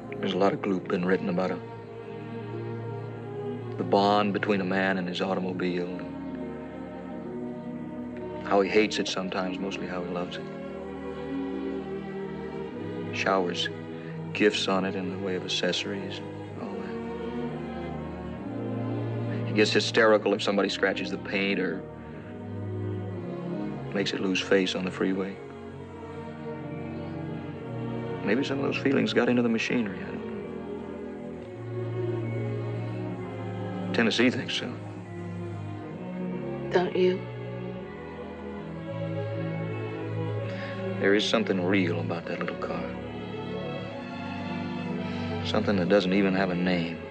There's a lot of gloop been written about the bond between a man and his automobile, and how he hates it sometimes, mostly how he loves it. Showers gifts on it in the way of accessories and all that. He gets hysterical if somebody scratches the paint or makes it lose face on the freeway. Maybe some of those feelings got into the machinery. I don't know. Tennessee thinks so. Don't you? There is something real about that little car. Something that doesn't even have a name.